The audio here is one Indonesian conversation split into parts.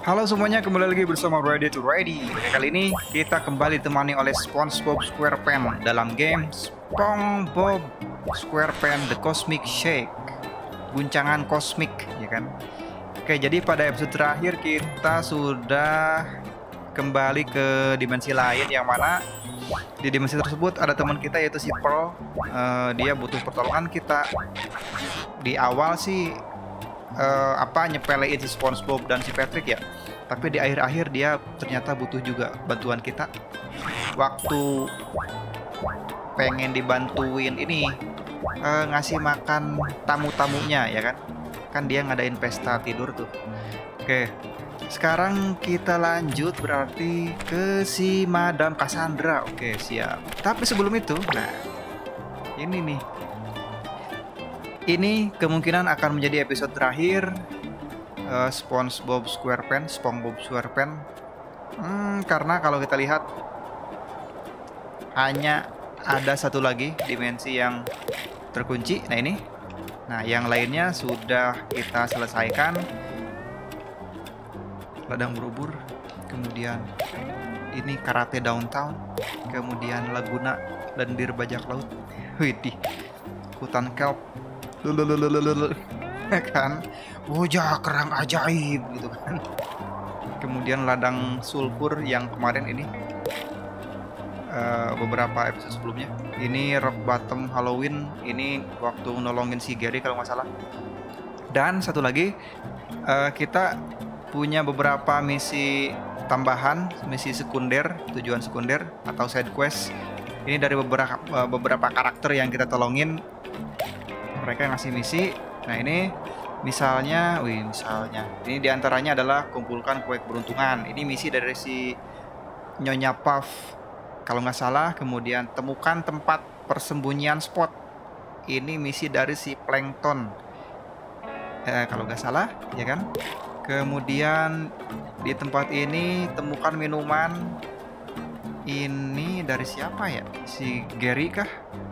Halo semuanya, kembali lagi bersama Ready to Ready. Kali ini kita kembali ditemani oleh SpongeBob SquarePants dalam game SpongeBob SquarePants The Cosmic Shake. Guncangan kosmik, ya kan? Oke, jadi pada episode terakhir kita sudah kembali ke dimensi lain, yang mana di dimensi tersebut ada teman kita yaitu si Pearl. Dia butuh pertolongan kita. Di awal sih nyepelein si SpongeBob dan si Patrick ya, tapi di akhir-akhir dia ternyata butuh juga bantuan kita. Waktu pengen dibantuin ini ngasih makan tamu-tamunya, ya kan dia ngadain pesta tidur tuh. Oke, sekarang kita lanjut berarti ke si Madam Cassandra. Oke, siap. Tapi sebelum itu, nah ini nih, ini kemungkinan akan menjadi episode terakhir SpongeBob SquarePants. Karena kalau kita lihat hanya ada satu lagi dimensi yang terkunci. Nah ini, nah yang lainnya sudah kita selesaikan. Ladang berubur, kemudian ini karate downtown, kemudian Laguna lendir bajak laut, widih, hutan kelp, kan, wajah kerang ajaib gitu kan. Kemudian ladang sulfur yang kemarin ini, beberapa episode sebelumnya. Ini rock bottom Halloween, ini waktu nolongin si Gary kalau nggak salah. Dan satu lagi, kita punya beberapa misi tambahan, misi sekunder, tujuan sekunder atau side quest. Ini dari beberapa karakter yang kita tolongin. Mereka ngasih misi. Nah ini misalnya ini diantaranya adalah kumpulkan kue keberuntungan. Ini misi dari si Nyonya Puff kalau nggak salah. Kemudian temukan tempat persembunyian Spot. Ini misi dari si Plankton kalau nggak salah, ya kan. Kemudian di tempat ini temukan minuman. Ini dari siapa ya, si Gary kah?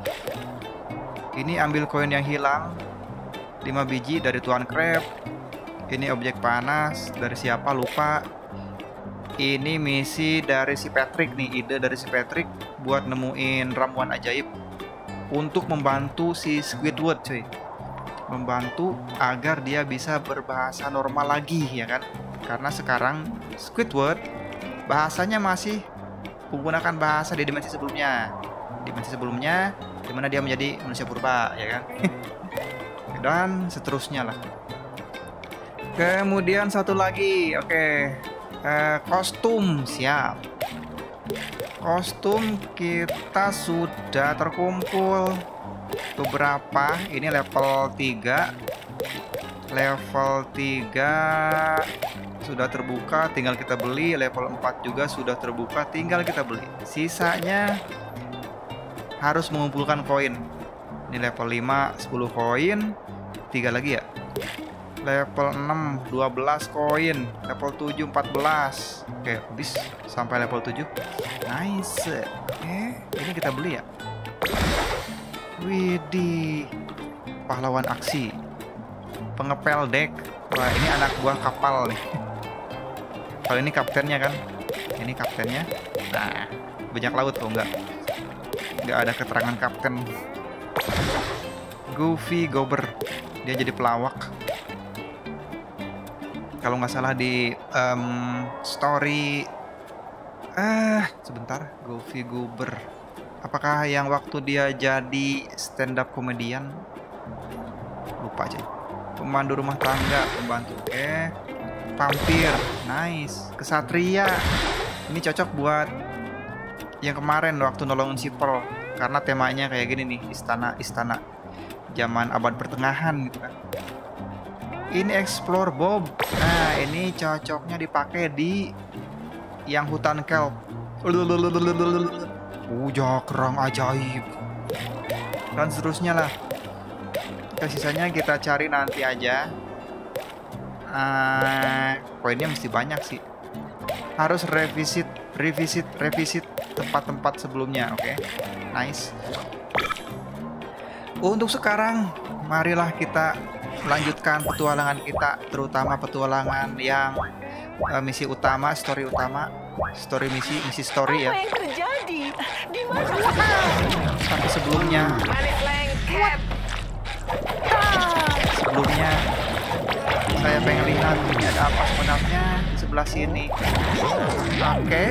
Ini ambil koin yang hilang 5 biji dari Tuan Crab. Ini objek panas dari siapa lupa. Ini misi dari si Patrick nih, ide dari si Patrick buat nemuin ramuan ajaib untuk membantu si Squidward, cuy. Membantu agar dia bisa berbahasa normal lagi, ya kan? Karena sekarang Squidward bahasanya masih menggunakan bahasa di dimensi sebelumnya. Dimensi sebelumnya dimana dia menjadi manusia purba, ya kan. Dan seterusnya lah. Kemudian satu lagi, oke, kostum siap. Kostum kita sudah terkumpul beberapa. Ini level 3. Level 3 sudah terbuka, tinggal kita beli. Level 4 juga sudah terbuka, tinggal kita beli. Sisanya harus mengumpulkan koin. Ini level 5 10 koin, 3 lagi ya. Level 6 12 koin, level 7 14. Oke, habis sampai level 7. Nice. Ini kita beli ya. Widih. Pahlawan aksi. Pengepel deck. Wah, ini anak buah kapal nih. Kalau ini kaptennya kan. Ini kaptennya. Nah, bajak laut kok enggak ada keterangan kapten. Goofy Gobber, dia jadi pelawak kalau nggak salah di story. Sebentar, Goofy Gobber apakah yang waktu dia jadi stand up komedian? Lupa aja. Pemandu rumah tangga, pembantu. Vampir, nice. Kesatria, ini cocok buat yang kemarin waktu nolongin si Pearl, karena temanya kayak gini nih, istana zaman abad pertengahan gitu kan. Ini Explore Bob. Nah ini cocoknya dipakai di yang hutan kelp. Kerang ajaib dan seterusnya lah. Sisanya kita cari nanti aja. Koinnya mesti banyak sih. Harus revisit tempat-tempat sebelumnya. Oke, nice. Untuk sekarang marilah kita melanjutkan petualangan kita, terutama petualangan yang misi utama, story misi story ya. Apa yang terjadi? Di mana? Tapi sebelumnya saya pengen lihat ini ada apa sebenarnya di sebelah sini. Oke.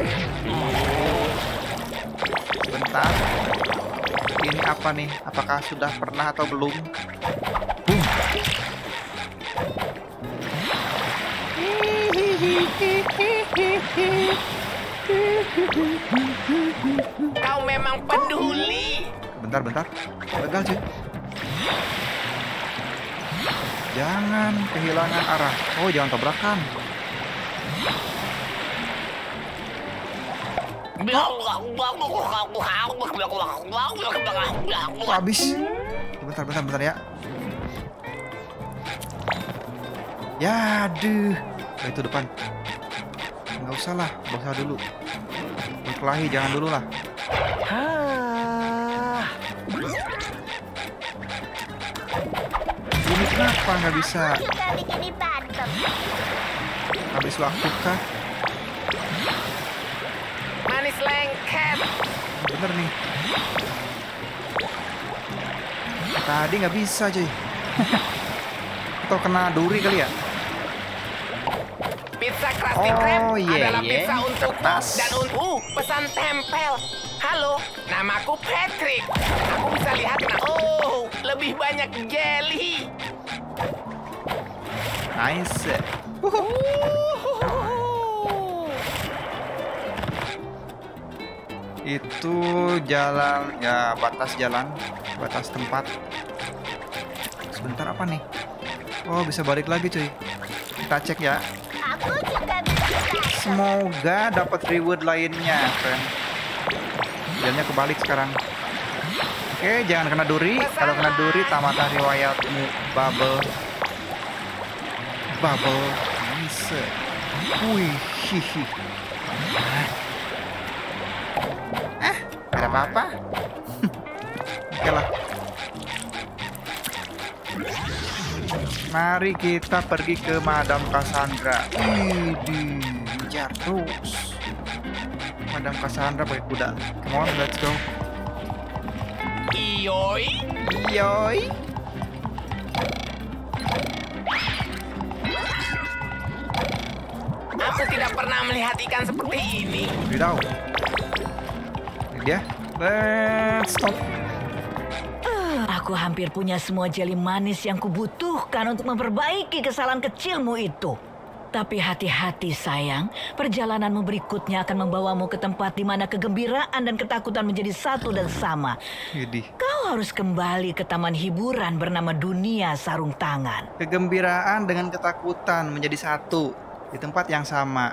Sebentar. Ini apa nih? Apakah sudah pernah atau belum? Boom. Kau memang peduli. Bentar. Gagal cuy. Jangan kehilangan arah. Oh, jangan tabrakan. Oh, habis. Bentar ya. Ya, aduh. Itu depan. Nggak usah lah, berusaha dulu. Berkelahi jangan dulu lah. Ini kenapa nggak bisa? Habis waktu kah? Manis lengket. Bener nih. Tadi nggak bisa cuy. Atau kena duri kali ya? Pizza Krusty Krab adalah pizza untuk kertas. Dan untuk pesan tempel. Halo, namaku Patrick. Aku bisa lihat lebih banyak jelly. Nice. Itu jalan ya, batas tempat. Sebentar apa nih? Oh, bisa balik lagi cuy. Kita cek ya. Semoga dapat reward lainnya, friend. Jalannya kebalik sekarang. Oke, jangan kena duri. Kalau kena duri, tamatlah riwayatmu, Bubble. Nice. Wih, hihi. Ada apa-apa? Oke lah. Mari kita pergi ke Madam Cassandra. Widih, ngejar terus. Madam Cassandra pakai kuda. Come on, let's go. Iyoi. Aku tidak pernah melihat ikan seperti ini. Tidak. Ini dia. Let's stop. Aku hampir punya semua jeli manis yang kubutuhkan untuk memperbaiki kesalahan kecilmu itu. Tapi hati-hati sayang, perjalananmu berikutnya akan membawamu ke tempat di mana kegembiraan dan ketakutan menjadi satu dan sama. Kau harus kembali ke taman hiburan bernama Dunia Sarung Tangan. Kegembiraan dengan ketakutan menjadi satu di tempat yang sama.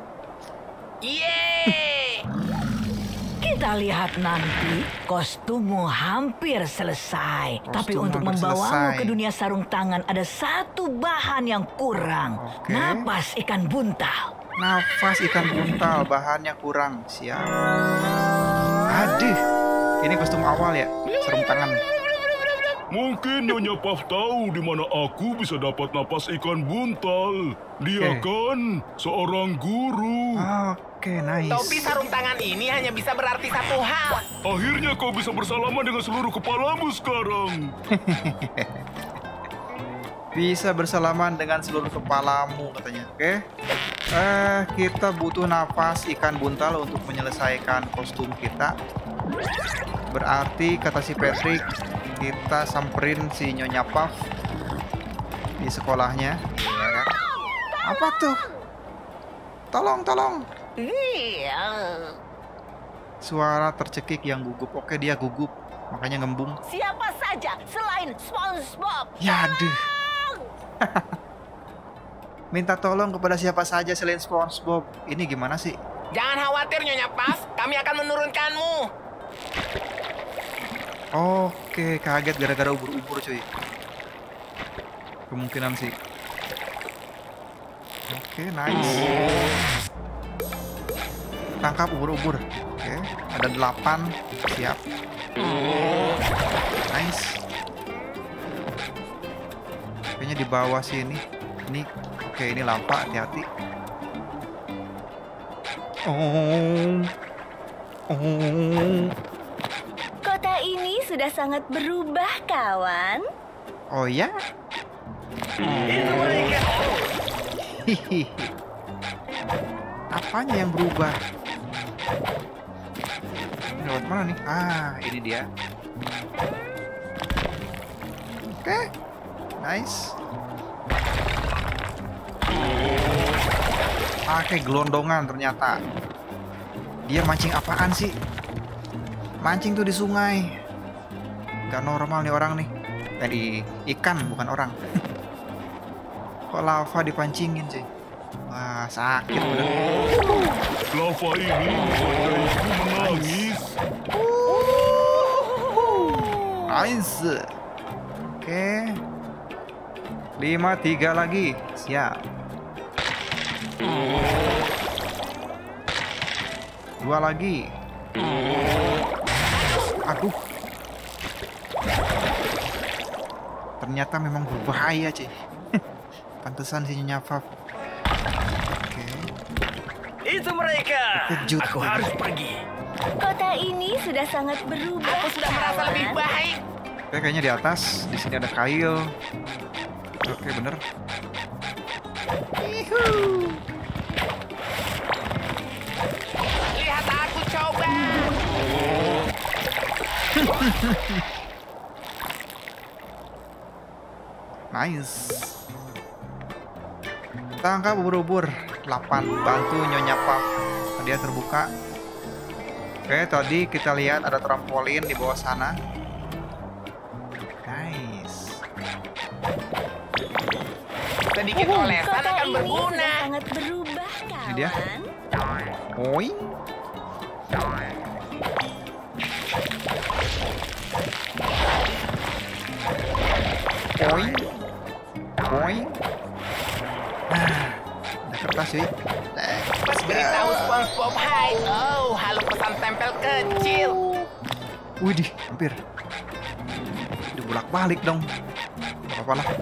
Yeay! Kita lihat nanti, kostummu hampir selesai. Tapi untuk membawamu ke dunia sarung tangan ada satu bahan yang kurang. Napas ikan buntal. Bahannya kurang. Siap. Aduh, ini kostum awal ya, sarung tangan. Mungkin Nyonya Puff tahu di mana aku bisa dapat napas ikan buntal. Dia kan seorang guru. Oke, nice. Topi sarung tangan ini hanya bisa berarti satu hal. Akhirnya kau bisa bersalaman dengan seluruh kepalamu sekarang. Bisa bersalaman dengan seluruh kepalamu katanya. Oke. Kita butuh napas ikan buntal untuk menyelesaikan kostum kita. Berarti kata si Patrick, kita samperin si Nyonya Puff di sekolahnya. Ya kan? Apa tuh? Tolong. Suara tercekik yang gugup. Oke, dia gugup, makanya ngembung. Siapa saja selain SpongeBob? Ya aduh. Minta tolong kepada siapa saja selain SpongeBob. Ini gimana sih? Jangan khawatir Nyonya Puff, kami akan menurunkanmu. Oke, kaget gara-gara ubur-ubur cuy. Kemungkinan sih. Oke, nice. Tangkap ubur-ubur. Oke, ada 8. Siap. Nice. Oke, Kayaknya di bawah sini. Ini, oke, ini lava, hati-hati. Oh. Kota ini sudah sangat berubah, kawan. Oh ya? Hihi. Apanya yang berubah? Ini lewat mana nih? Ah, ini dia. Oke, nice. Kayak gelondongan ternyata. Dia mancing apaan sih? Mancing tuh di sungai. Gak normal nih orang nih. Di ikan bukan orang. Kok lava dipancingin sih? Wah, sakit bener. Lava ini membuatku menangis. Nice. Oke. 5-3 lagi. Siap. 2 lagi. Aduh. Ternyata memang berbahaya, Cih. Pantesan sih Nyonya Puff. Oke. Itu mereka. Kejut. Aku harus pergi. Kota ini sudah sangat berubah. Aku sudah merasa kawan. lebih baik. Oke, kayaknya di atas. Di sini ada kail. Oke, bener. Lihat aku coba. Nice. Tangkap ubur-ubur 8. Bantu Nyonya Puff. Dia terbuka. Oke, tadi kita lihat ada trampolin di bawah sana. Nice. Sedikit olesan Kota akan ini berguna. sudah sangat berubah, kawan. Ini dia. Oi. Oi. Oi. Ada kertas cuy. Pas beritahu SpongeBob hai. Oh, halo pesan tempel kecil. Widih, hampir. Dibolak-balik dong. Gak apa-apa lah.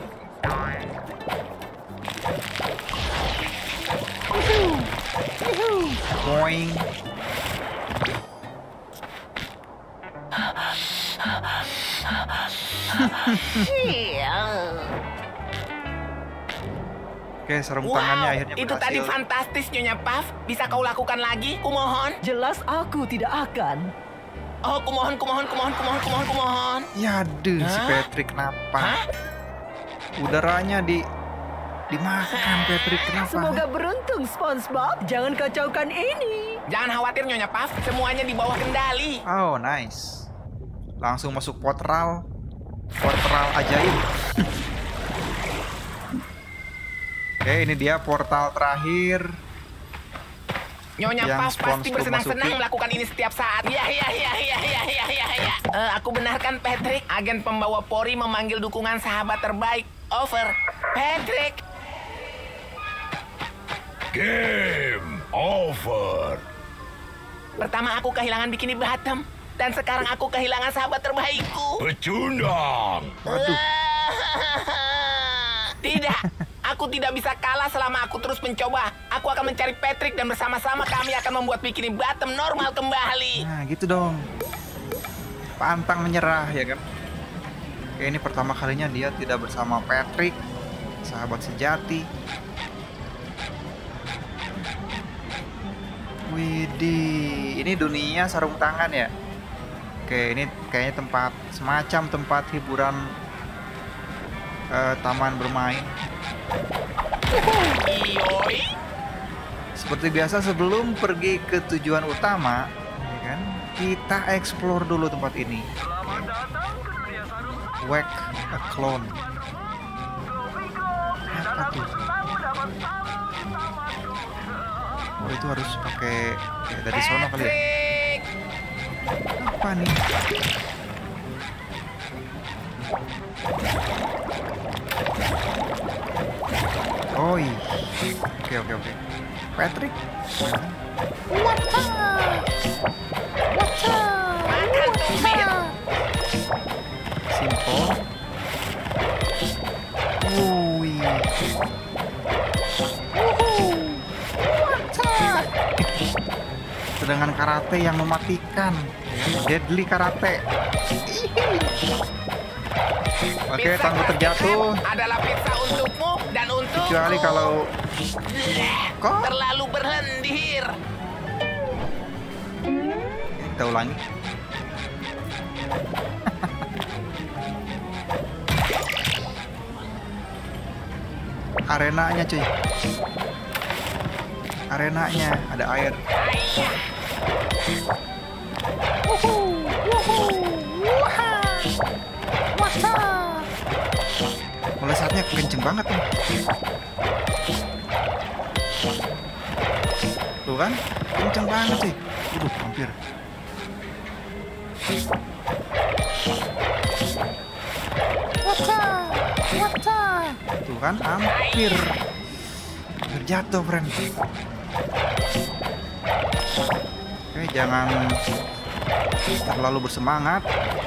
Boing. Oke, sarung tangannya akhirnya Itu tadi berhasil. fantastis Nyonya Puff. Bisa kau lakukan lagi? Kumohon. Jelas aku tidak akan. Oh, kumohon. Ya aduh, si Hah? Patrick kenapa? Hah? Udaranya dimakan Patrick kenapa? Semoga beruntung, SpongeBob. Jangan kacaukan ini. Jangan khawatir Nyonya Puff. Semuanya di bawah kendali. Oh, nice. Langsung masuk portal. Portal ajaib. Oke, ini dia portal terakhir. Nyonya Yang Puff pasti SpongeBob bersenang-senang masuki. melakukan ini setiap saat. Ya. Aku benarkan Patrick. Agen pembawa pori memanggil dukungan sahabat terbaik. Over. Patrick. Game over. Pertama aku kehilangan Bikini Bottom. Dan sekarang aku kehilangan sahabat terbaikku. Pecundang. Waduh. Tidak. Aku tidak bisa kalah selama aku terus mencoba. Aku akan mencari Patrick dan bersama-sama kami akan membuat Bikini Bottom normal kembali. Nah, gitu dong. Pantang menyerah, ya kan? Oke, ini pertama kalinya dia tidak bersama Patrick, sahabat sejati. Widih, ini dunia sarung tangan ya? Oke, ini kayaknya semacam tempat hiburan, taman bermain. Iyoi. Seperti biasa sebelum pergi ke tujuan utama, ya kan, kita explore dulu tempat ini. Whack a clone. Apa tuh? Oh, itu harus pakai dari sono kali ya? Patrick. Apa nih? Oh iya. Oke. Patrick. Makan tumbir. Simple. Dengan karate yang mematikan. Deadly karate. Oke, Pizza tangguh Krusty terjatuh. Krab adalah pizza untukmu dan untukku. Kecuali kalau kok Terlalu berlendir. kita ulangi. Arenanya cuy. Arenanya ada air. Mulai saatnya kenceng banget nih. Tuh kan, kenceng banget sih. Hampir. Tuh kan, hampir. Terjatuh, friend. Oke, jangan terlalu bersemangat.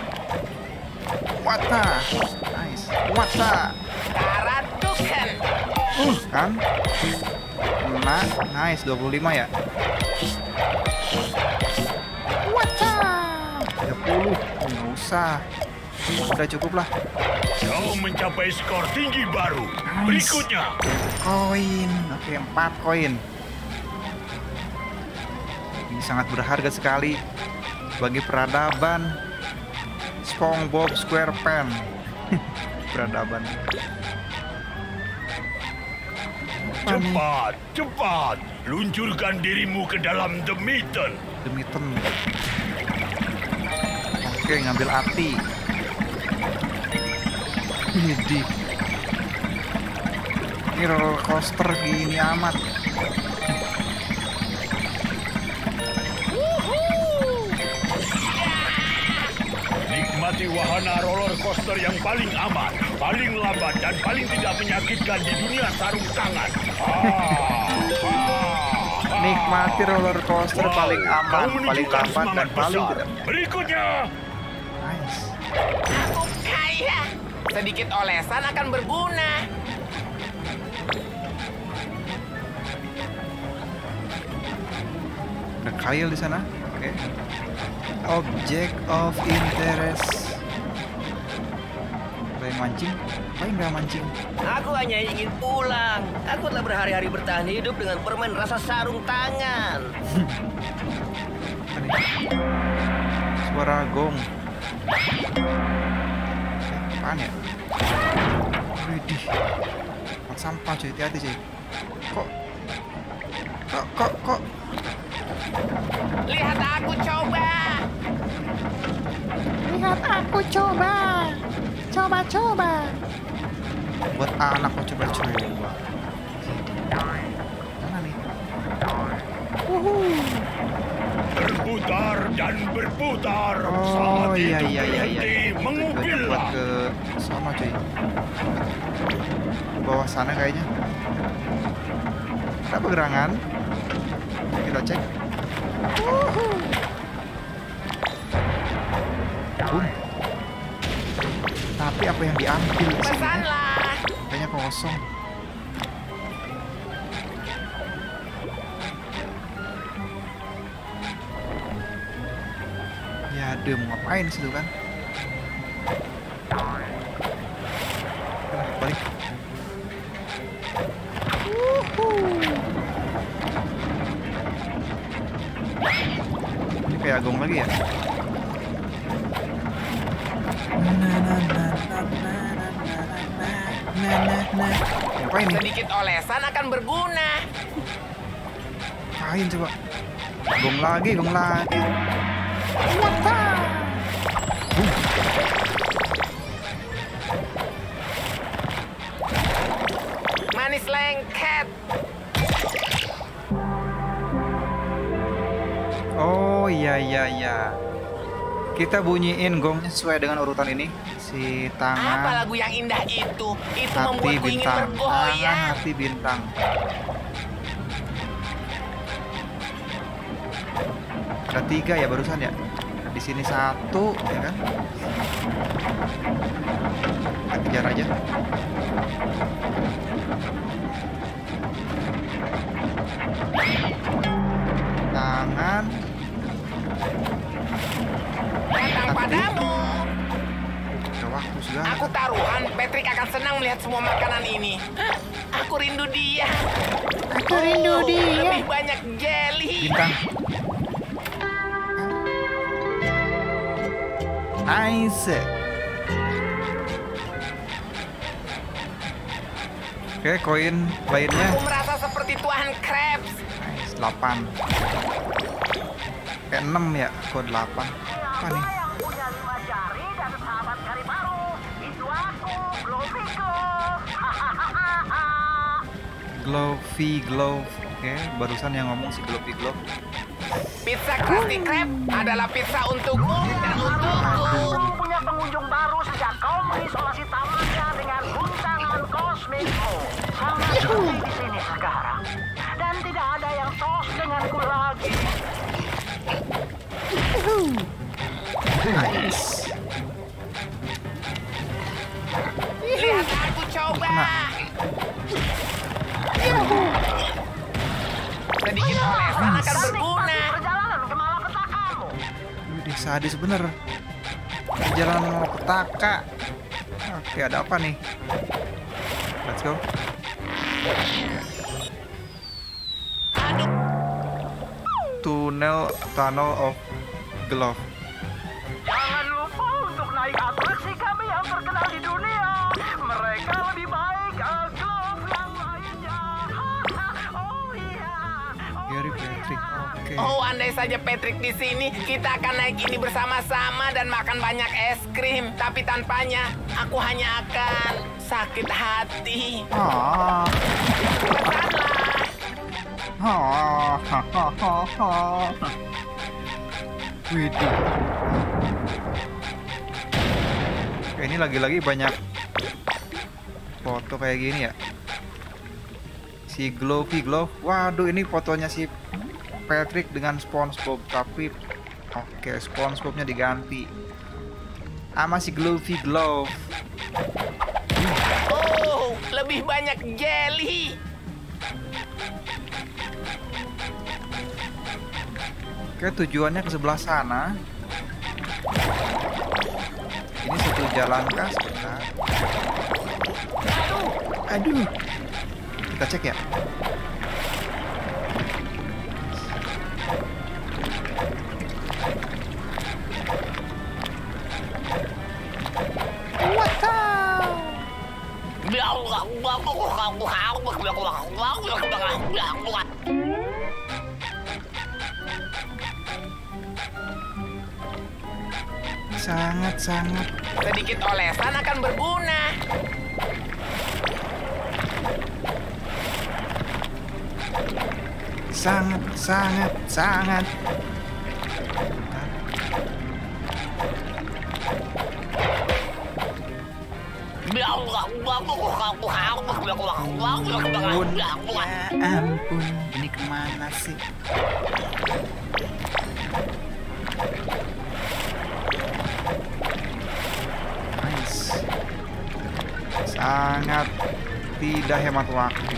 Wata, nice. Wata, Karatukan. kan? Kena, nice. 25 ya. Wata, 30. Nggak usah. Udah cukup lah. Kau mencapai skor tinggi baru. Berikutnya. Koin, oke 4 koin. Ini sangat berharga sekali bagi peradaban SpongeBob SquarePants. Peradaban. Cepat, cepat. Luncurkan dirimu ke dalam The Mitten. Demi tem. Oke, ngambil api. Ini roller coaster gini amat. Nikmati wahana roller coaster yang paling aman, paling lambat, dan paling tidak menyakitkan di dunia sarung tangan. Nikmati roller coaster paling aman, Kau paling menunjukkan lambat, dan semangat paling besar. tidak menyakitkan. Berikutnya. Nice. Aku kaya. Sedikit olesan akan berguna. Ada Kyle di sana. Oke. Object of interest. Ada yang mancing? Apa nggak mancing? Aku hanya ingin pulang. Aku telah berhari-hari bertahan hidup dengan permen rasa sarung tangan. Apa nih? Suara gong. Apaan ya? Widih. Tempat sampah cuy, hati-hati cuy. Kok Lihat aku coba. buat anak kok coba-coba. Mana nih? Berputar dan berputar. Oh Saat iya itu iya iya iya. berhenti, Tujuannya buat mengubillah. ke sana cuy. Ke bawah sana kayaknya. Ada pegerangan. Kita cek. Boom. Tapi apa yang diambil di sini? Pesanlah. Kayaknya kosong. Ya, dia mau ngapain situ kan? Oke lah, balik. Ini kayak gong lagi ya? Ngapain nih? Sedikit olesan akan berguna. Ngapain coba? Gong lagi, gong lagi. Manis lengket. Oh iya iya iya. Kita bunyiin gongnya sesuai dengan urutan ini. Si Apa tangan, lagu yang indah itu? Itu hati, membuatku ingin bintang. Tangan, bergoyang. hati, bintang. Ada 3 ya barusan ya. Di sini 1 ya kan. Kita kejar aja. Tangan, Patrick akan senang melihat semua makanan ini. Aku rindu dia. Aku rindu dia. Lebih banyak jelly. Bintang. Nice. Oke, koin lainnya. Aku merasa seperti Tuan Krabs. Nice, 8. Kayak 6 ya, kode 8. Apa nih? Glove. Oke, barusan yang ngomong si Glove. Pizza Krusty Krab adalah pizza untukmu dan untukku. Punya pengunjung baru sejak kau mengisolasi tamannya dengan guncangan kosmikmu. Sangat sepi di sini sekarang. Dan tidak ada yang tos denganku lagi. Nice. Lihat aku coba. Sedikit olesan akan berguna. Perjalanan ke malapetakamu. Wih, sadis bener. Perjalanan malapetaka. Oke, ada apa nih? Let's go. Tunnel of Glove. Jangan lupa untuk naik atraksi kami yang terkenal di dunia. Mereka lebih baik Glove yang lainnya. Oh iya. Gary Patrick. Oke. Oh, andai saja Patrick di sini, kita akan naik ini bersama-sama dan makan banyak es krim. Tapi tanpanya, aku hanya akan sakit hati. Ah. Pesanlah. Widih. Oke, ini lagi-lagi banyak foto kayak gini ya. Si Glove. Waduh, ini fotonya si Patrick dengan SpongeBob, tapi oke, SpongeBobnya diganti sama si Glove. Oh, lebih banyak jelly. Oke, tujuannya ke sebelah sana. Ini satu jalan kah? Sebentar. Aduh. Kita cek ya. Sangat. Sedikit olesan akan berguna. Sangat. Ya ampun, ini kemana sih? Nice. Sangat tidak hemat waktu.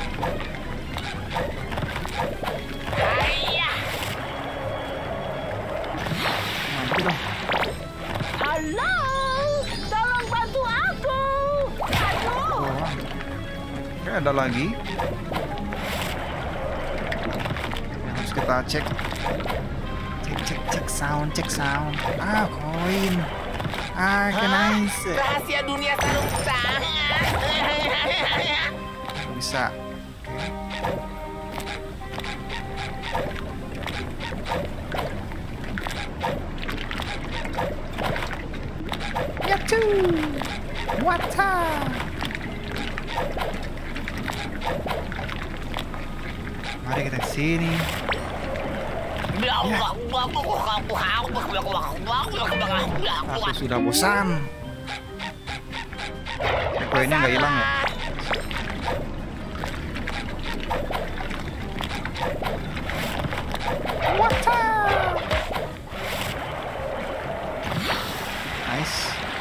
Nanti dong. Halo, tolong bantu aku. Aduh. Oh. Oke, ada lagi. Yang harus kita cek. Cek sound. Ah, koin. Ah, nice. Rahasia dunia sarung tangan. Bisa. Yatu. Wata. Mari kita ke sini. Aku sudah bosan. Koinnya nggak hilang ya? Nice.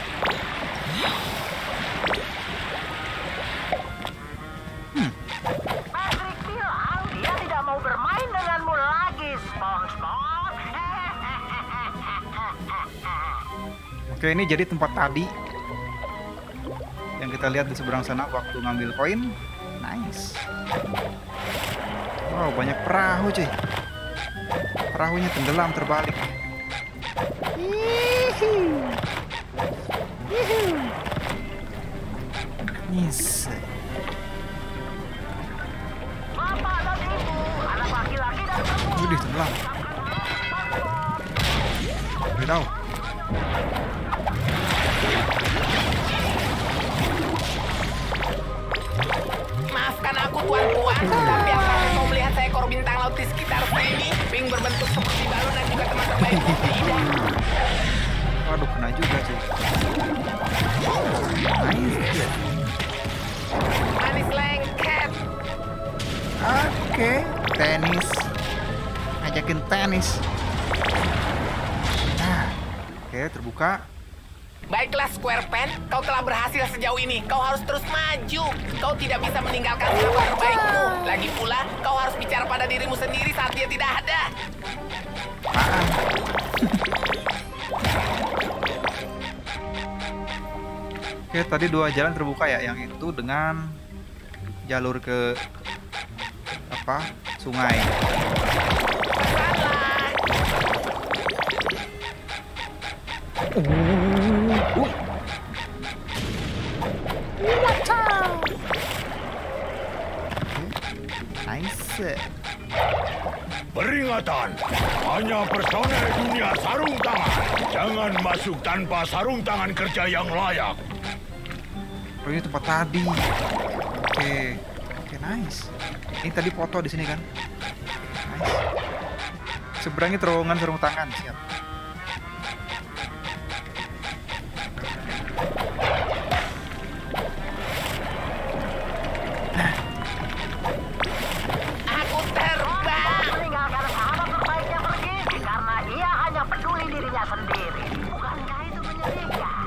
Patrick bilang dia tidak mau bermain denganmu lagi, SpongeBob. Oke, ini jadi tempat tadi yang kita lihat di seberang sana waktu ngambil koin. Nice. Wow, banyak perahu cuy. Perahunya tenggelam terbalik. Nice. Bapak dan Ibu, anak laki-laki dan perempuan. Widih, tenggelam. Tahu. Maafkan aku tuan-tuan, tapi apakah kau melihat seekor bintang laut di sekitar sini? Pink berbentuk seperti balon dan juga teman terbaikku tidak. Waduh, kena juga sih. Nice. Manis lengket. Oke, tenis. Ajakin tenis. Nah, oke, terbuka. Baiklah Squarepan, kau telah berhasil sejauh ini. Kau harus terus maju. Kau tidak bisa meninggalkan sahabat terbaikmu. Lagi pula, kau harus bicara pada dirimu sendiri saat dia tidak ada. Apaan? Oke, tadi 2 jalan terbuka ya. Yang itu dengan jalur ke apa? Sungai. Nice. Peringatan, hanya personel dunia sarung tangan. Jangan masuk tanpa sarung tangan kerja yang layak. Oh, ini tempat tadi. Oke, nice. Ini tadi foto di sini kan? Nice. Seberangi terowongan sarung tangan, siap. Aku terbang. Meninggalkan sahabat terbaiknya pergi karena ia hanya peduli dirinya sendiri. Bukankah itu menyedihkan?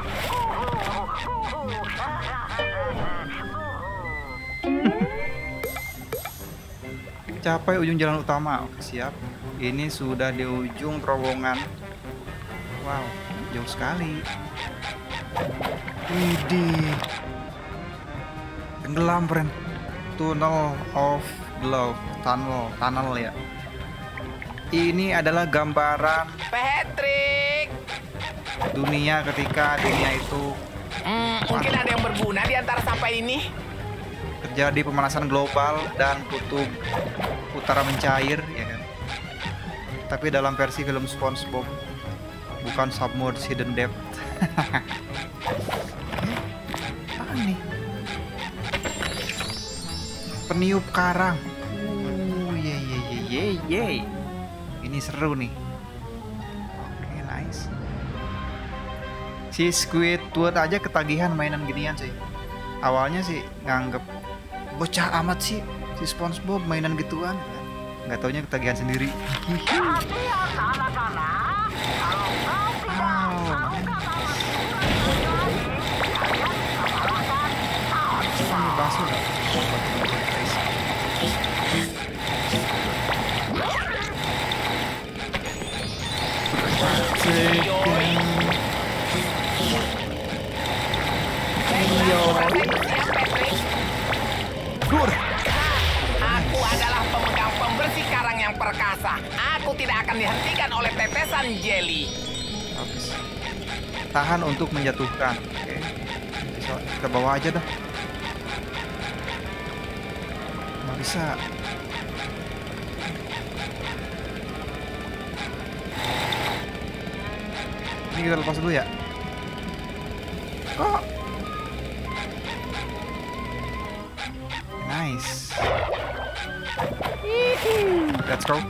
Capai ujung jalan utama. Oke, siap. Ini sudah di ujung terowongan. Wow, jauh sekali. Widih. Tenggelam, friend. Tunnel of Love. Tunnel ya. Ini adalah gambaran Patrick. dunia ketika dunia itu Mungkin ada yang berguna di antara sampah ini. terjadi pemanasan global dan kutub utara mencair, ya kan? Tapi dalam versi film SpongeBob, bukan Submerged Hidden Depth. Apa nih? Peniup karang. Ye. Ini seru nih. Oke, nice. Si Squidward aja ketagihan mainan ginian sih. Awalnya sih nganggep bocah amat sih si SpongeBob mainan gituan. Nggak taunya ketagihan sendiri. Perhatian anak-anak, kalau kau tidak Ini bakso nggak? Aku adalah pemegang pembersih karang yang perkasa. Aku tidak akan dihentikan oleh tetesan jelly. Habis. Tahan untuk menjatuhkan. Oke. Kita bawa aja dah. Nggak bisa. Ini kita lepas dulu ya. Kok? Nice. Let's go.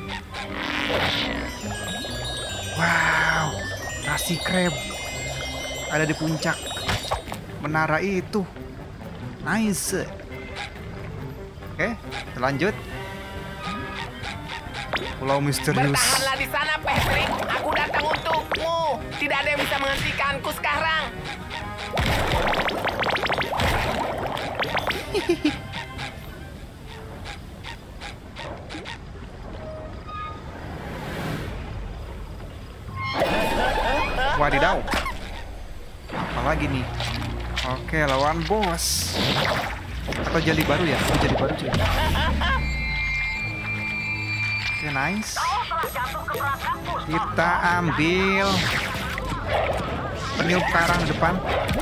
Wow, nasi crab ada di puncak menara itu. Nice. Oke, kita lanjut. Pulau misterius. Bertahanlah di sana, Patrick. Aku datang untukmu. Tidak ada yang bisa menghentikanku sekarang. Wadidaw. Apa lagi nih? Oke, lawan bos. Atau jadi baru ya? Oh, jadi baru cuy. Oke, nice. Kita ambil peniup karang depan.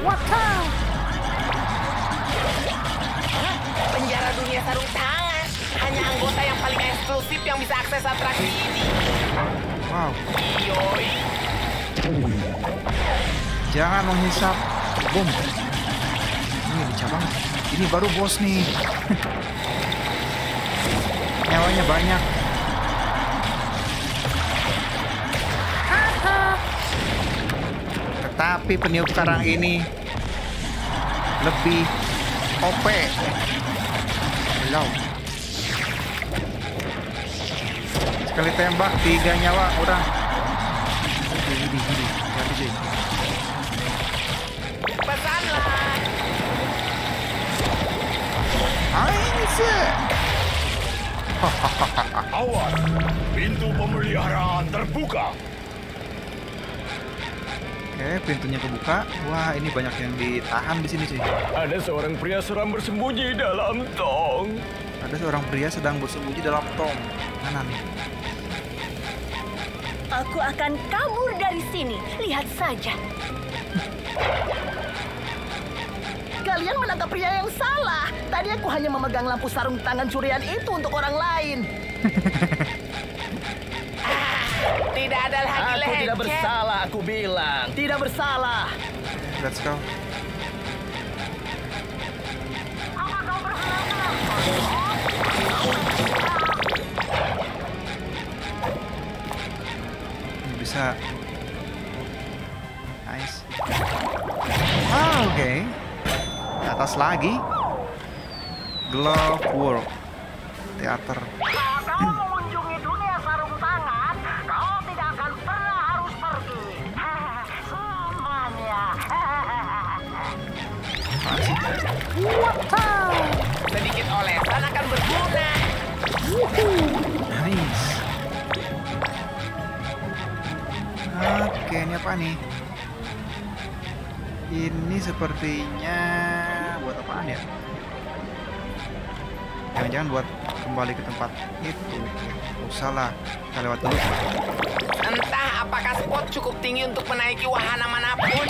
Penjara dunia sarung tangan. Hanya anggota yang paling eksklusif yang bisa akses atraksi ini. Wow. Yoi. Jangan menghisap bom. Ini dicabang. Ini baru bos nih. Nyawanya banyak. Tetapi peniup karang ini lebih OP. Hello. Sekali tembak 3 nyawa udah. Gini. Pesanlah. Awas, pintu pemeliharaan terbuka. Oke, pintunya kebuka. Wah, ini banyak yang ditahan di sini sih. Ada seorang pria seram bersembunyi dalam tong. Ada seorang pria sedang bersembunyi dalam tong. Mana nih? Aku akan kabur dari sini. Lihat saja. Kalian menangkap pria yang salah. Tadi aku hanya memegang lampu sarung tangan curian itu untuk orang lain. Tidak ada lagi Aku lecet. tidak bersalah, aku bilang. Tidak bersalah. Let's go. Ini bisa. Nice. Oke. Atas lagi. Glove World. Teater. Kau mengunjungi dunia sarung tangan, kau tidak akan pernah harus pergi. Semuanya. Sedikit olesan akan berguna. Nice. Oke, ini apa nih? Ini sepertinya buat apaan ya? Jangan-jangan buat kembali ke tempat itu. Oh, salah. Kita lewat dulu. Entah apakah spot cukup tinggi untuk menaiki wahana manapun.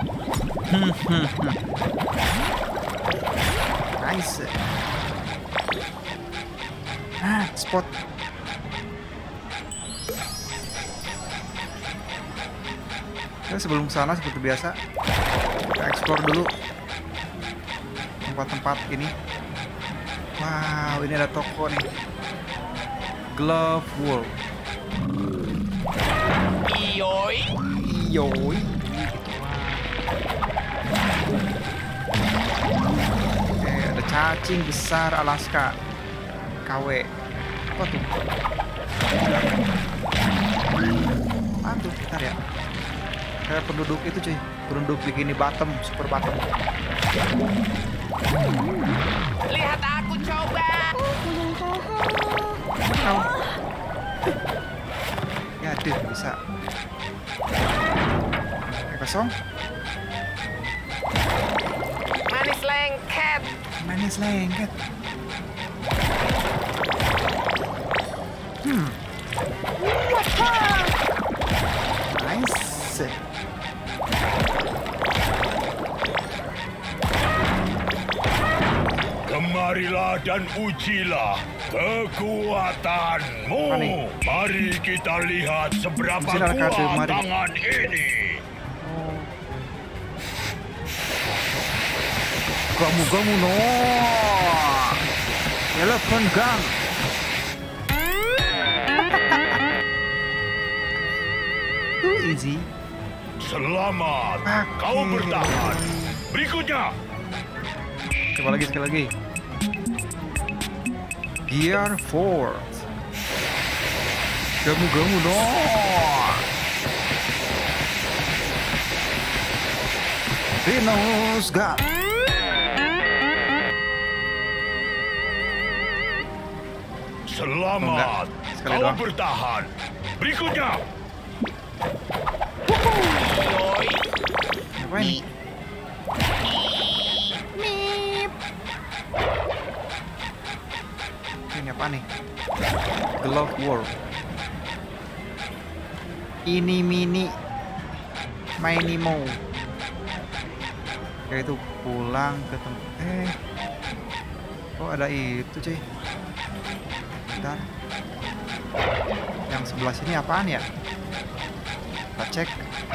Nice. Spot. Kita sebelum sana seperti biasa, kita explore dulu tempat-tempat ini. Wow, ini ada toko nih. Glove World. Yoi. Yoi. Oke, ada cacing besar Alaska. KW. Apa tuh? Apa tuh? Bentar ya. Kayak penduduk itu cuy. Penduduk bikini bottom, super bottom. Lihat aku coba. Oh. Ya, deh, bisa. Kosong. Manis lengket. Manis lengket. Nice. Kemarilah dan ujilah kekuatanmu. Ani. Mari kita lihat seberapa Ujilah kartu kuat mari. tangan ini. Gamu no. Telepon gang. Too easy. Selamat, Oke. kau bertahan. Berikutnya. Coba lagi sekali lagi. Gear 4. Gamu no. Venus gun. Selamat, Sekali kau doang. bertahan. Berikutnya. Yoi. Apa ini? Ini apa nih? Glove War. Ini mini Minimo. Oke, itu pulang ke tempat. Oh, ada itu cuy. Bentar. Yang sebelah sini apaan ya? Kita cek.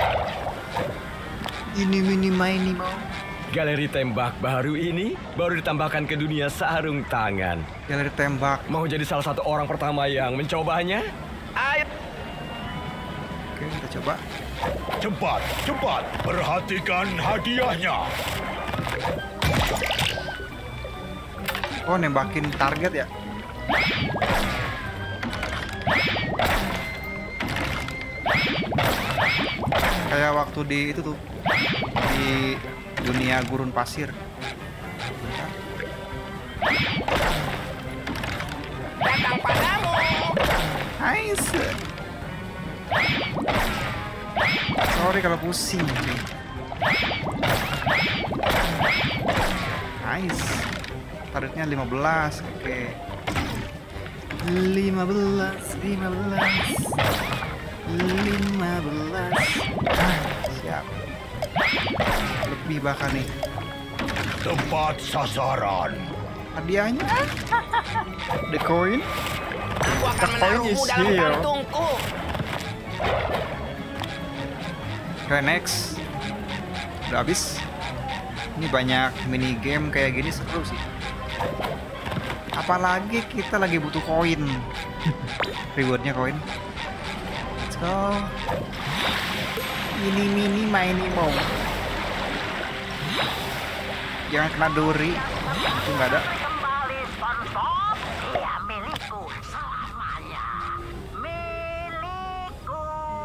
Ini mini Minimo. Galeri tembak baru ini baru ditambahkan ke dunia sarung tangan. Galeri tembak. Mau jadi salah satu orang pertama yang mencobanya? Ayo. Oke, kita coba. Cepat, cepat, perhatikan hadiahnya. Oh, nembakin target ya? Kayak waktu di itu tuh, di dunia gurun pasir. Bentar. Datang padamu. Nice. Sorry kalau pusing. Nice. Targetnya 15. Oke. 15. Siap. Lebih bahkan nih. Tepat sasaran. Hadiahnya the coin. Aku akan The coin menaruhmu is dalam here. kantungku. Oke, next. Udah habis. Ini banyak mini game kayak gini, seru sih. Apalagi kita lagi butuh koin. Rewardnya koin. Let's go. Ini mini Minimo. Jangan kena duri. Itu nggak ada. Kembali SpongeBob. Dia milikku selamanya. Milikku.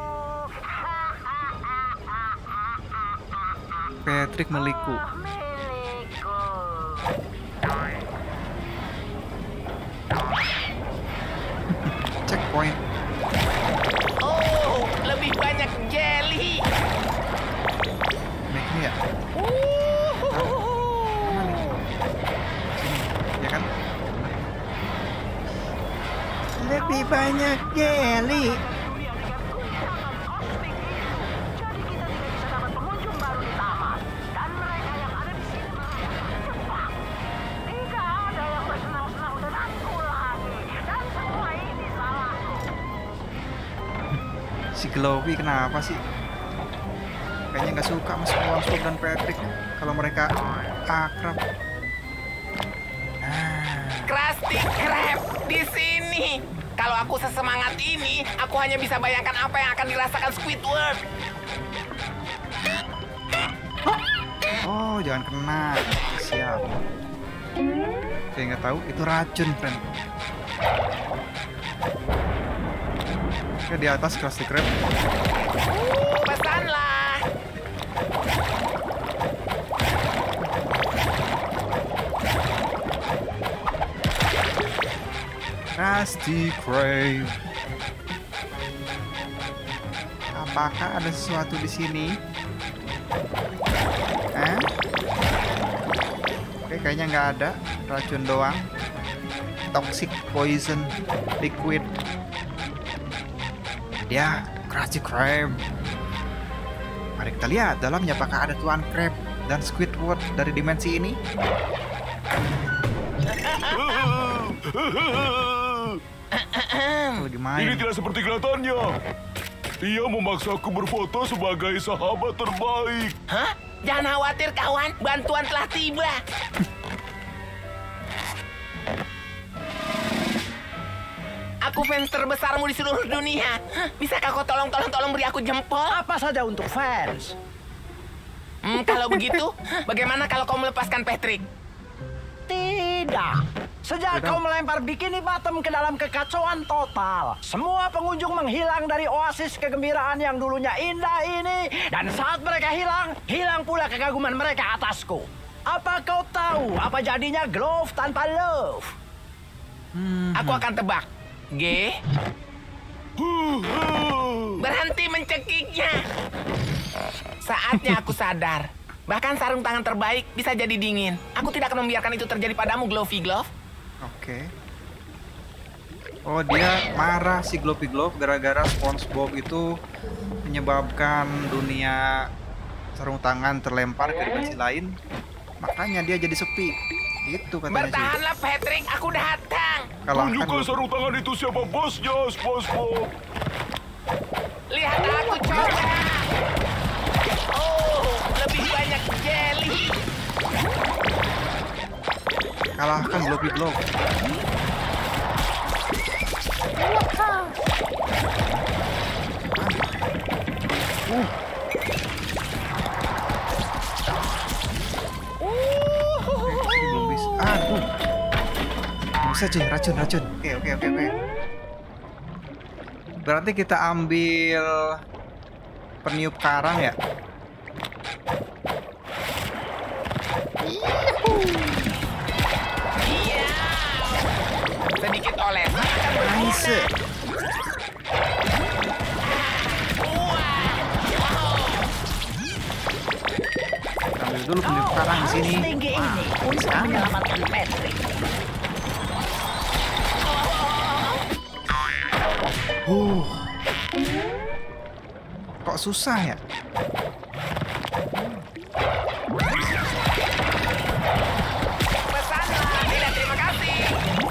Patrick meliku. Milikku. Checkpoint. Oh, lebih banyak jelly. Naik ini ya? Sini, ya kan? Lebih banyak jelly. Jadi kita tidak bisa dapat pengunjung baru di taman. Dan mereka yang ada di sini merasa terjebak. Tidak ada yang bersenang-senang denganku lagi. Dan semua ini salahku. Si Glowy kenapa sih? Kayaknya nggak suka sama SpongeBob dan Patrick kalau mereka akrab. Krusty Krab di sini. Kalau aku sesemangat ini, aku hanya bisa bayangkan apa yang akan dirasakan Squidward. Oh, jangan kena. Siap. Saya nggak tahu itu racun, friend. Oke, di atas Krusty Krab. Pesanlah. Krusty Krab. Apakah ada sesuatu di sini? Oke, kayaknya nggak ada. Racun doang. Toxic poison liquid. Ya, Krusty Krab. Mari kita lihat dalamnya apakah ada Tuan Krab dan Squidward dari dimensi ini. Lagi main. Ini tidak seperti kelihatannya. Ia memaksaku berfoto sebagai sahabat terbaik. Hah? Jangan khawatir kawan, bantuan telah tiba. Aku fans terbesarmu di seluruh dunia. Bisakah kau tolong beri aku jempol? Apa saja untuk fans? Kalau begitu, bagaimana kalau kau melepaskan Patrick? Tidak. Sejak kau melempar Bikini Bottom ke dalam kekacauan total, semua pengunjung menghilang dari oasis kegembiraan yang dulunya indah ini. Dan saat mereka hilang, hilang pula kekaguman mereka atasku. Apa kau tahu apa jadinya Glove tanpa Love? Aku akan tebak. G. Berhenti mencekiknya. Saatnya aku sadar. Bahkan sarung tangan terbaik bisa jadi dingin. Aku tidak akan membiarkan itu terjadi padamu, Glovey Glove. Oke. Oh, dia marah si Gloppy Glove gara-gara SpongeBob itu menyebabkan dunia sarung tangan terlempar ke dimensi lain. Makanya dia jadi sepi. Gitu katanya sih. Bertahanlah Patrick, aku datang. Kalahkan Tunjukkan sarung tangan itu siapa bosnya, SpongeBob. Lihat aku coba. Oh, lebih banyak jelly. Kalahkan Gloppy Glove. Belum bisa. Aduh. Bisa cuy, racun. Oke. Berarti kita ambil peniup karang ya. Iya. Sedikit oles akan berguna. Nice. Ambil dulu peniup karang di sini. Tinggi ini untuk menyelamatkan Patrick. Kok susah ya? Pesanlah, tidak terima kasih.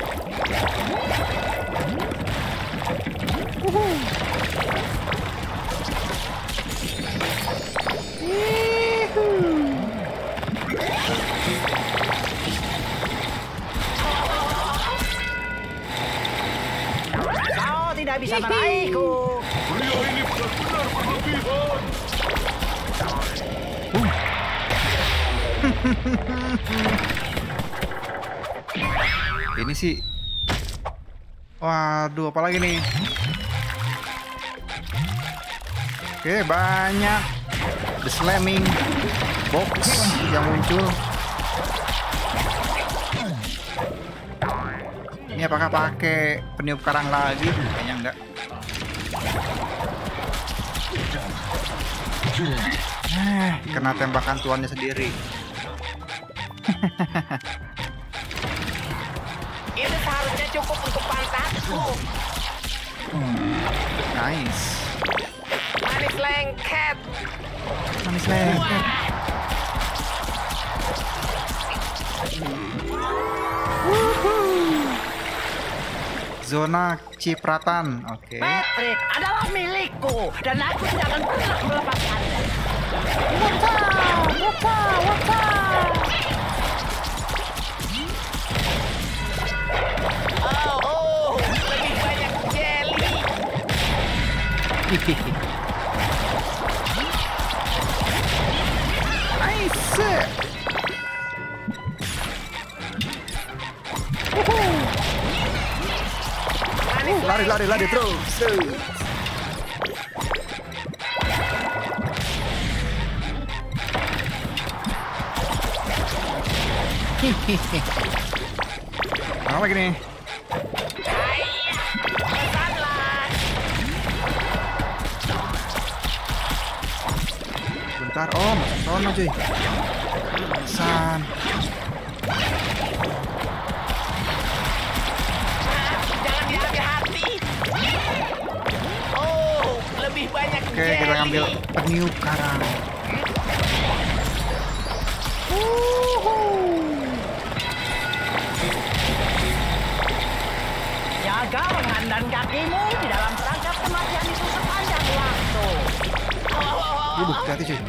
Kau tidak bisa meraihku. Pria ini benar-benar berlebihan. Ini sih. Waduh, apa lagi nih? Oke, banyak the slamming box yang muncul. Ini apakah pakai peniup karang lagi? Kayaknya enggak. Kena tembakan tuannya sendiri. Itu seharusnya cukup untuk pantatku. Nice. Manis lengket. Manis lengket. Zona cipratan. Oke. Patrick adalah milikku dan aku tidak akan pernah melepaskannya. Oh, lebih banyak jelly. Nice. Lari terus. Apa lagi nih? Bentar, masuk sono cuy. San. Jangan diambil hati. Oh, lebih banyak Oke, jelly. kita ngambil peniup karang. Jaga lengan dan kakimu di dalam perangkap kematian itu sepanjang waktu. Hati-hati cuy.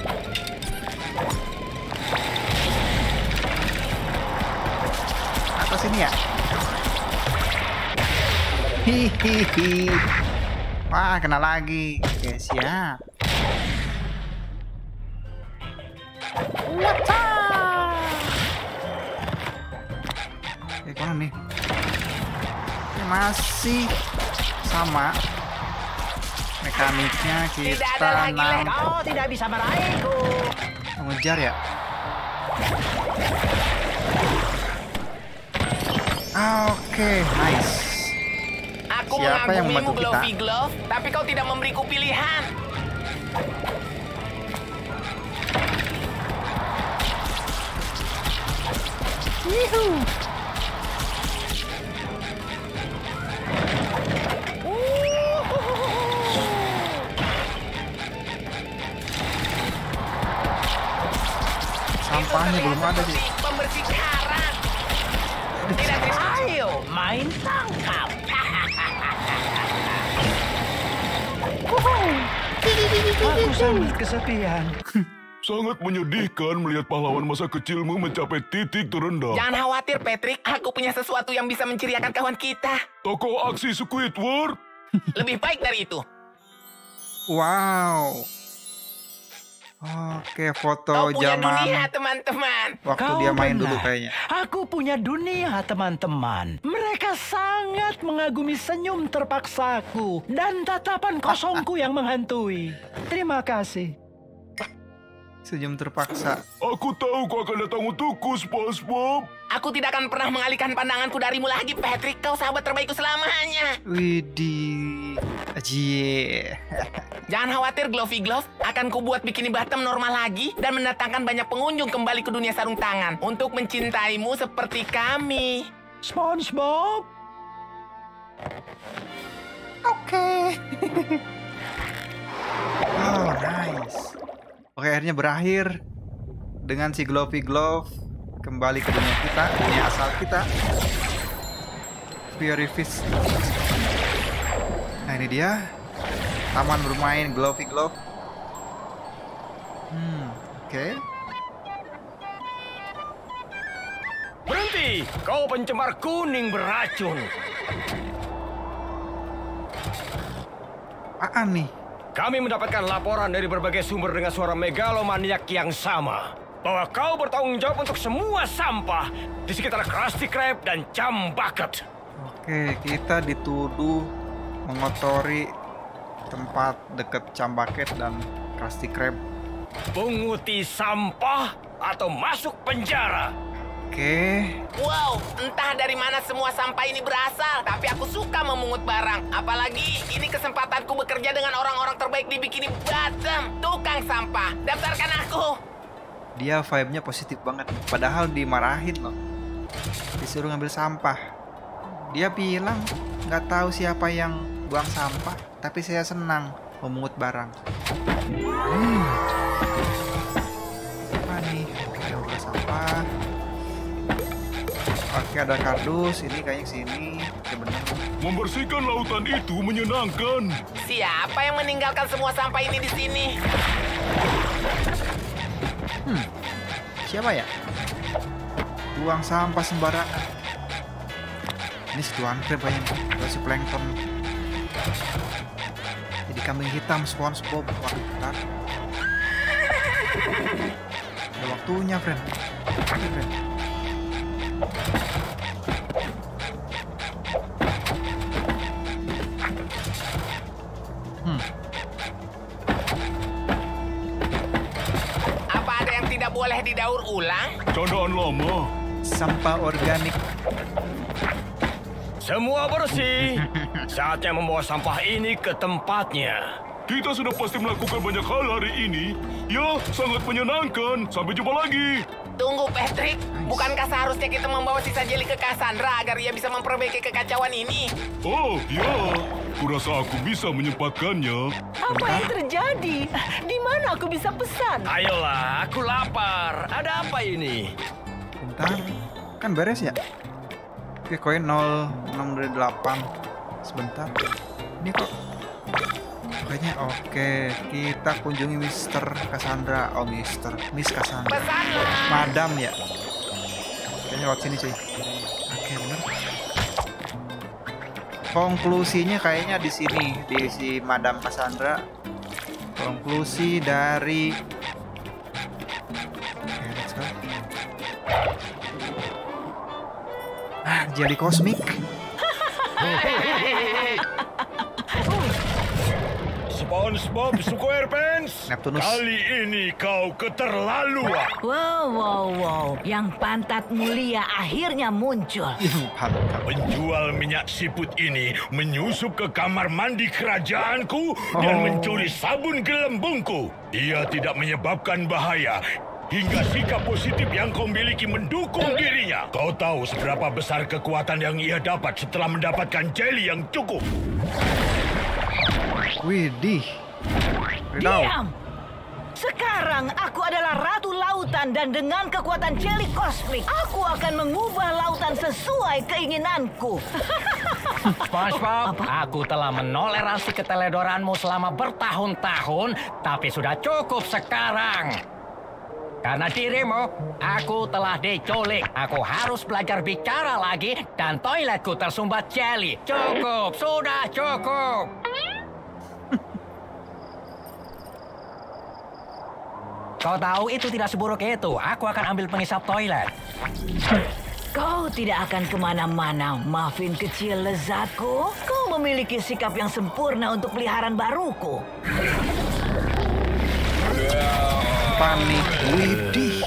Atas sini ya. Hihihi. Wah, kena lagi. Oke, siap. Oke, mana nih? Ini masih sama mekaniknya. Tidak Kita ada lagi lek. Kau tidak bisa meraihku. mengejar ya. Oke, nice. Aku Siapa yang mengagumimu, membantu kita? Gloppy Glove, tapi kau tidak memberiku pilihan. Sampahnya belum ada sih. Pembersih karang. Tidak terima. Ayo, main tangkap. Aku sangat kesepian. Sangat menyedihkan melihat pahlawan masa kecilmu mencapai titik terendah. Jangan khawatir, Patrick. Aku punya sesuatu yang bisa menceriakan kawan kita. Tokoh aksi Squidward. Lebih baik dari itu. Wow. Oke, foto Kau punya zaman dunia, teman-teman. waktu Kau dia main benar. dulu kayaknya. Aku punya dunia, teman-teman. Mereka sangat mengagumi senyum terpaksaku dan tatapan kosongku yang menghantui. Terima kasih. Senyum terpaksa. Aku tahu kau akan datang untukku, SpongeBob. Aku tidak akan pernah mengalihkan pandanganku darimu lagi, Patrick. Kau sahabat terbaikku selamanya. Widih. Ajie. Jangan khawatir, Glovey Glove. Akan kubuat bikini bottom normal lagi dan mendatangkan banyak pengunjung kembali ke dunia sarung tangan untuk mencintaimu seperti kami. SpongeBob, Oke. Oh, nice. Oke, akhirnya berakhir dengan si Glovey Glove kembali ke dunia kita, dunia asal kita. Fury Fish. Nah, ini dia taman bermain Glovey Glove. Oke. Berhenti! Kau pencemar kuning beracun. Apaan nih? Kami mendapatkan laporan dari berbagai sumber dengan suara megalomaniak yang sama. Bahwa kau bertanggung jawab untuk semua sampah di sekitar Krusty Krab dan Chum Bucket. Oke, kita dituduh mengotori tempat deket Chum Bucket dan Krusty Krab. Punguti sampah atau masuk penjara. Oke. Wow, entah dari mana semua sampah ini berasal, tapi aku suka memungut barang. Apalagi ini kesempatanku bekerja dengan orang-orang terbaik di Bikini Bottom. Tukang sampah, daftarkan aku. Dia vibe-nya positif banget. Padahal dimarahin loh. Disuruh ngambil sampah. Dia bilang nggak tahu siapa yang buang sampah, tapi saya senang memungut barang. Apa nih? Oke, udah sampah. Oke, ada kardus. Ini kayaknya sini. Oke, bener. Membersihkan lautan itu menyenangkan. Siapa yang meninggalkan semua sampah ini di sini? Siapa ya? Buang sampah sembarangan. Ini si Tuan Crab kayaknya. Atau si Plankton. Jadi kambing hitam SpongeBob. Wah, bentar. Ada waktunya, friend. Oke, friend. Apa ada yang tidak boleh didaur ulang? Candaan lama. Sampah organik. Semua bersih. Saatnya membawa sampah ini ke tempatnya. Kita sudah pasti melakukan banyak hal hari ini. Ya, sangat menyenangkan. Sampai jumpa lagi. Tunggu, Patrick. Bukankah seharusnya kita membawa sisa jeli ke Cassandra agar ia bisa memperbaiki kekacauan ini? Oh, ya. Kurasa aku bisa menyempatkannya. Apa yang terjadi? Di mana aku bisa pesan? Ayolah, aku lapar. Ada apa ini? Bentar. Kan beres ya? Oke, koin 06 dari 8. Sebentar. Ini kok kayaknya oke. Kita kunjungi Mr. Cassandra. Oh, Miss Cassandra. Pesanlah. Madam ya. Kayaknya lewat sini cuy. Oke, bener. Konklusinya kayaknya di sini, di si Madam Cassandra. Konklusi dari oke, let's go. Jelly kosmik. SpongeBob SquarePants, Neptunus. kali ini kau keterlaluan. Wow. Yang pantat mulia akhirnya muncul. Mantap. Penjual minyak siput ini menyusup ke kamar mandi kerajaanku dan mencuri sabun gelembungku. Dia tidak menyebabkan bahaya. Hingga sikap positif yang kau miliki mendukung dirinya. Kau tahu seberapa besar kekuatan yang ia dapat setelah mendapatkan jelly yang cukup. Widih. Redaw. Diam! Sekarang aku adalah Ratu Lautan dan dengan kekuatan Jelly Kosmik, aku akan mengubah lautan sesuai keinginanku. SpongeBob, aku telah menoleransi keteledoranmu selama bertahun-tahun, tapi sudah cukup sekarang. Karena dirimu, aku telah diculik. Aku harus belajar bicara lagi dan toiletku tersumbat jelly. Cukup, sudah cukup. Kau tahu itu tidak seburuk itu. Aku akan ambil pengisap toilet. Kau tidak akan kemana-mana, muffin kecil lezatku. Kau memiliki sikap yang sempurna untuk peliharaan baruku. Panik, widih.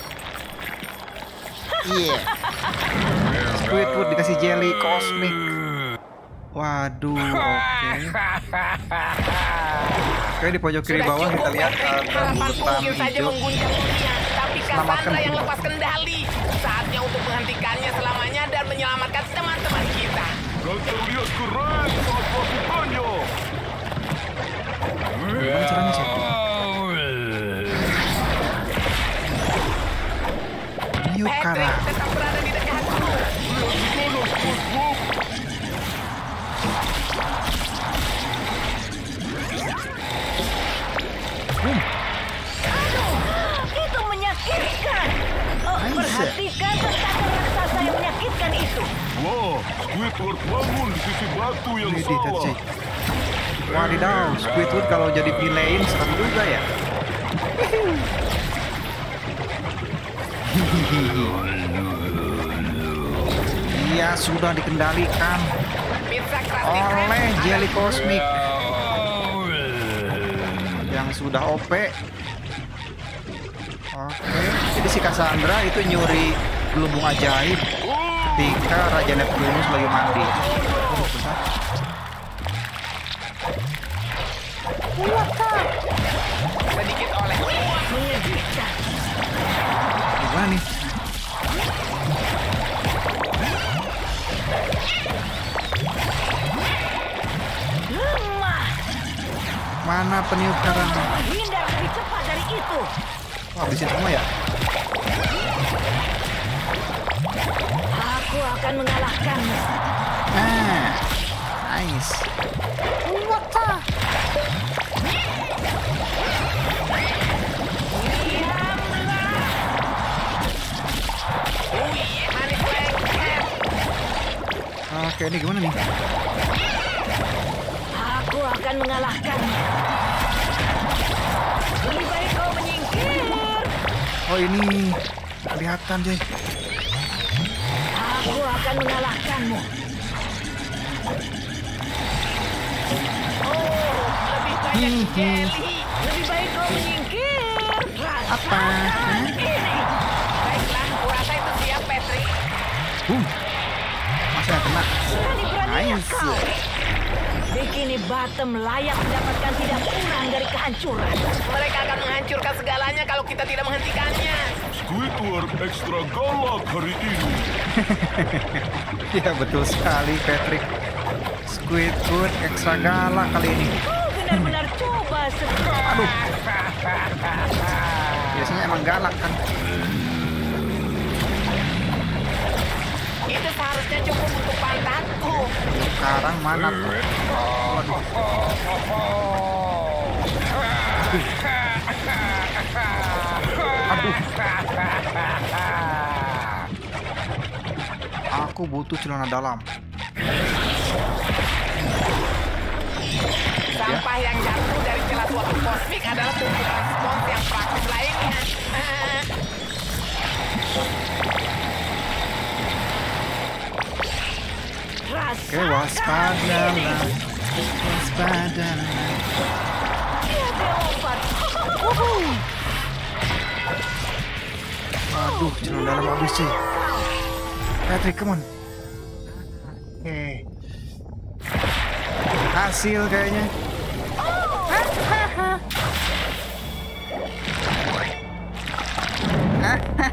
Iya. Squidward dikasih jelly kosmik. Waduh, oke. Oke, di pojok kiri bawah kita lihat harapanku mungkin saja hijau. mengguncang dunia, tapi Selamatkan Cassandra yang diri. lepas kendali. Saatnya untuk menghentikannya selamanya dan menyelamatkan teman-teman kita. Dan terlihat keren saat melakukannya. Gimana caranya sih? Yukara. Patrick tetap berada di dekatku. Itu menyakitkan. Oh, perhatikan tentakel raksasa yang menyakitkan itu. Wah, Squidward bangun di sisi batu yang Widih, salah. tadi. Wadidaw, Squidward kalau jadi villain serem juga ya. Iya, sudah dikendalikan Pizza Krusty Krab oleh adalah jelly kosmik yang sudah OP. Oke, jadi si Cassandra itu nyuri gelembung ajaib ketika Raja Neptunus lagi mandi. Oh, bentar. sedikit oleh Menyedihkan. Gimana nih? Lemah. Mana peniup karang? Hindar lebih cepat dari itu. Wah, habisin semua ya? Aku akan mengalahkanmu. Nah, nice. manis lengket. Oke, ini gimana nih? Aku akan mengalahkanmu. Lebih baik kau menyingkir. Oh, ini kelihatan, Jay. Aku akan mengalahkanmu. Oh, lebih banyak jelly. Lebih baik kau menyingkir. Apa? Rasakan ini. Baiklah, kurasa itu siap, Patrick. Masih nggak kena. Berani-beraninya Nice. kau. Bikini Bottom layak mendapatkan tidak kurang dari kehancuran. Mereka akan menghancurkan segalanya kalau kita tidak menghentikannya. Squidward ekstra galak hari ini. Ya, betul sekali, Patrick. Squidward ekstra galak kali ini. Kau benar-benar coba sekali. Aduh. Biasanya emang galak kan. Itu seharusnya cukup untuk pantatku. Sekarang mana tuh? Waduh. Aduh. Aku butuh celana dalam. Sampah yang jatuh dari celah suatu kosmik adalah tumpukan spons yang praktis lainnya. Oke, waspadalah. Waspadalah. Dia lompat. Aduh, celana dalam habis sih. Patrick, come on. Oke. Hasil kayaknya.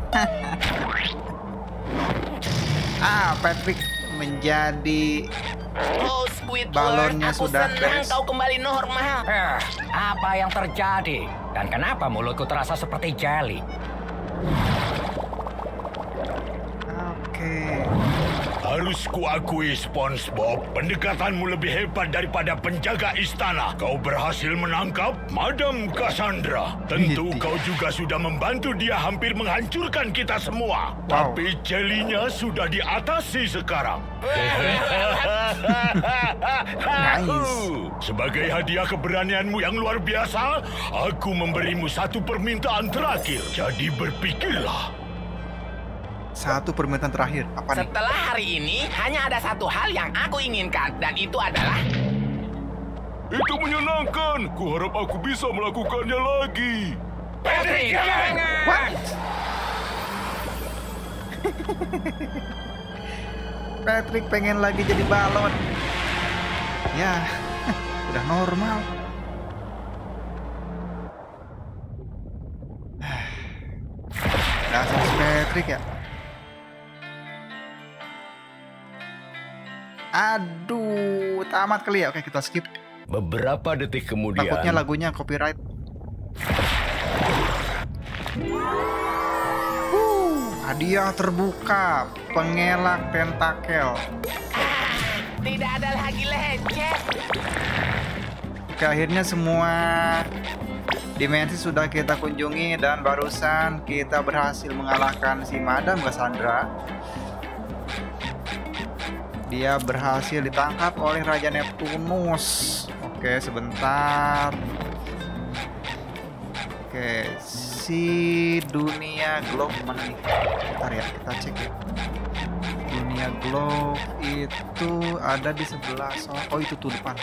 Patrick menjadi Oh, Squidward, Balonnya aku sudah senang beres. kau kembali normal. Apa yang terjadi? Dan kenapa mulutku terasa seperti jelly? Oke. Harus kuakui, SpongeBob, pendekatanmu lebih hebat daripada penjaga istana. Kau berhasil menangkap Madam Cassandra. Tentu kau juga sudah membantu dia hampir menghancurkan kita semua. Wow. Tapi jelinya sudah diatasi sekarang. Nice. Sebagai hadiah keberanianmu yang luar biasa, aku memberimu satu permintaan terakhir. Jadi berpikirlah. Satu permintaan terakhir. Apa nih? Setelah hari ini, hanya ada satu hal yang aku inginkan, dan itu adalah... Itu menyenangkan. Kuharap aku bisa melakukannya lagi. Patrick, jangan! What? Patrick pengen lagi jadi balon. Ya, udah normal. Dasar si Patrick ya. Aduh, tamat kali ya. Oke, kita skip. Beberapa detik kemudian. Takutnya lagunya copyright. Hadiah terbuka, pengelak tentakel. Tidak ada lagi lecet. Oke, akhirnya semua dimensi sudah kita kunjungi dan barusan kita berhasil mengalahkan si Madam Cassandra. Dia berhasil ditangkap oleh Raja Neptunus. Oke, sebentar. Oke, si dunia globe mana nih? Bentar ya, kita cek ya. Dunia globe itu ada di sebelah sono. Oh, itu tuh depan.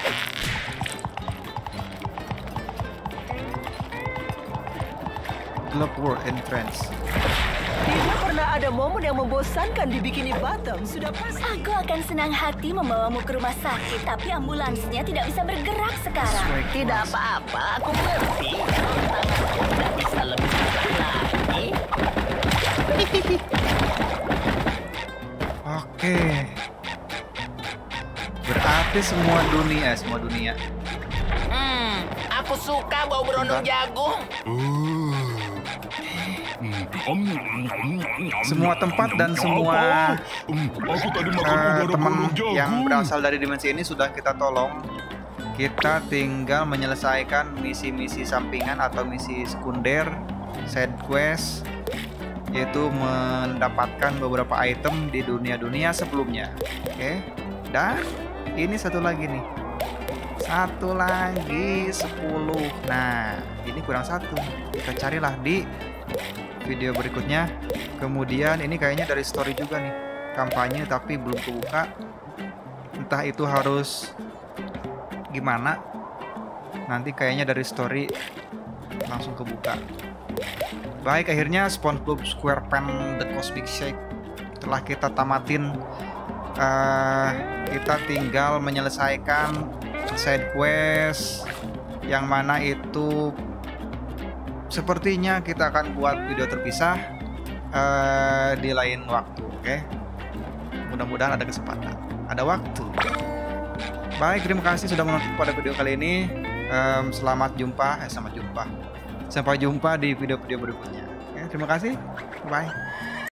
Globe World Entrance. Tidak pernah ada momen yang membosankan di Bikini Bottom. Sudah pasti. Aku akan senang hati membawamu ke rumah sakit, tapi ambulansnya tidak bisa bergerak sekarang. Tidak apa-apa, aku ngerti. Tanganku tidak bisa lebih cepat lagi. Oke. Berarti semua dunia. Aku suka bau berondong jagung. Semua tempat dan semua Aku tadi makan udara teman berondong jagung. yang berasal dari dimensi ini sudah kita tolong. Kita tinggal menyelesaikan misi-misi sampingan atau misi sekunder, side quest, yaitu mendapatkan beberapa item di dunia-dunia sebelumnya. Oke. Dan ini satu lagi nih. Satu lagi 10. Nah, ini kurang satu. Kita carilah di video berikutnya. Kemudian ini kayaknya dari story juga nih. Kampanye tapi belum kebuka. Entah itu harus gimana. Nanti kayaknya dari story langsung kebuka. Baik, akhirnya SpongeBob SquarePants The Cosmic Shake telah kita tamatin. Kita tinggal menyelesaikan side quest yang mana itu sepertinya kita akan buat video terpisah di lain waktu. Oke, mudah-mudahan ada kesempatan, ada waktu. Baik, terima kasih sudah menonton pada video kali ini. Sampai jumpa di video-video berikutnya. Oke, terima kasih, bye.